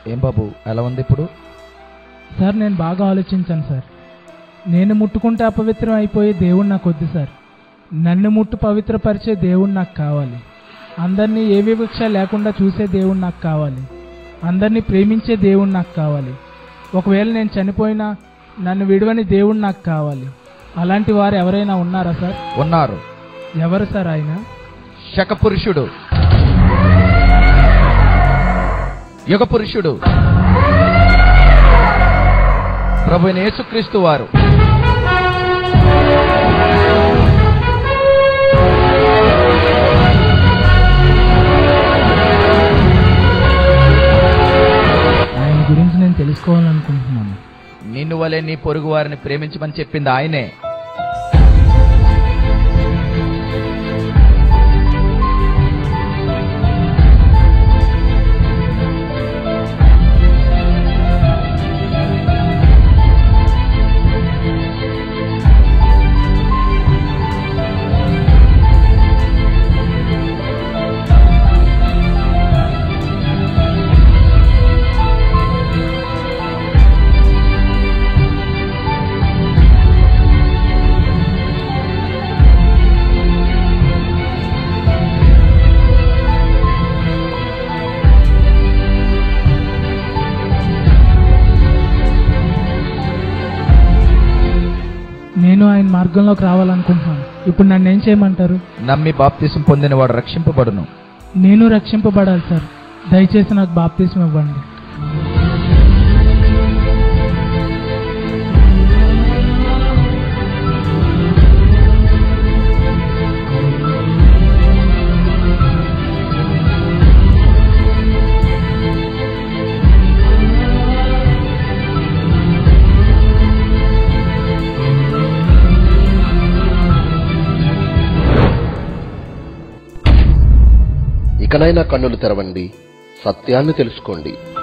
ఏం బాబు ఎలా ఉంది ఇప్పుడు? సార్ నేను బాగా ఆలోచించాను సార్. నేను ముట్టుకుంటే అపవిత్రం అయిపోయే దేవుడు నాకు వద్దు సార్. నన్ను ముట్టు పవిత్రపరిచే దేవుడు నాకు కావాలి. అందరినీ ఏ వివక్ష లేకుండా చూసే దేవుడు నాకు కావాలి. అందరినీ ప్రేమించే దేవుడు నాకు కావాలి. ఒకవేళ నేను చనిపోయినా నన్ను విడవని దేవుడు నాకు కావాలి. అలాంటి వారు ఎవరైనా ఉన్నారా సార్? ఉన్నారు. ఎవరు సార్ ఆయన? శకపురుషుడు, యుగ పురుషుడు, ప్రభువైన యేసుక్రీస్తు వారు. ఆయన గురించి నేను తెలుసుకోవాలనుకుంటున్నాను. నిన్ను వలె నీ పొరుగు వారిని ప్రేమించమని చెప్పింది ఆయనే. నేను ఆయన మార్గంలోకి రావాలనుకుంటున్నాను. ఇప్పుడు నన్ను ఏం చేయమంటారు? నమ్మి బాప్తిసం పొందిన వాడు రక్షింపబడును. నేను రక్షింపబడాలి సార్. దయచేసి నాకు బాప్తిసం ఇవ్వండి. ఇకనైనా కన్నులు తెరవండి, సత్యాన్ని తెలుసుకోండి.